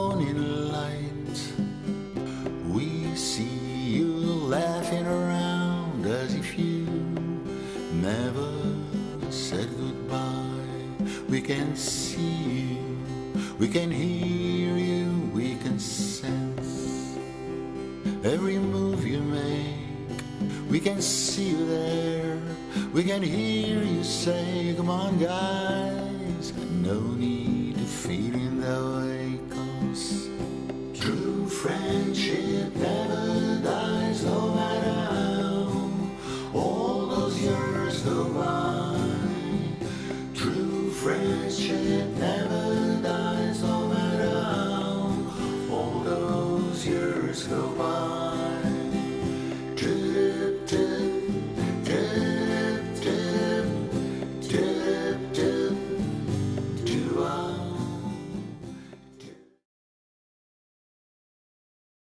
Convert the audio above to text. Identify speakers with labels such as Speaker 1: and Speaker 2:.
Speaker 1: morning light. We see you laughing around as if you never said goodbye. We can see you, we can hear you, we can sense every move you make. We can see you there, we can hear you say, come on guys, no need to feeling that way, 'cause true friendship never dies, no matter how all those years go by.